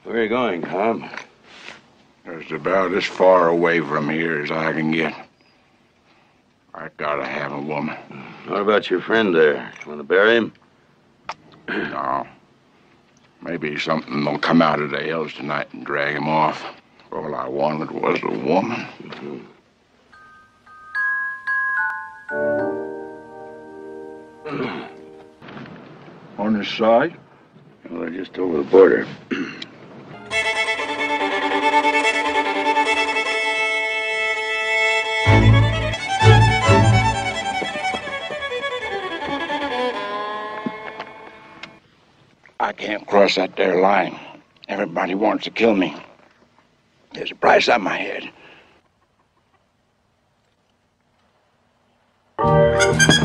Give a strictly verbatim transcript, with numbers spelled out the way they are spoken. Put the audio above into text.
Where are you going, Cobb? It's about as far away from here as I can get. I gotta have a woman. What about your friend there? You want to bury him? No. Maybe something will come out of the hills tonight and drag him off. All I wanted was a woman. Mm-hmm. On this side? Well, they're just over the border. I can't cross that there line. Everybody wants to kill me. There's a price on my head.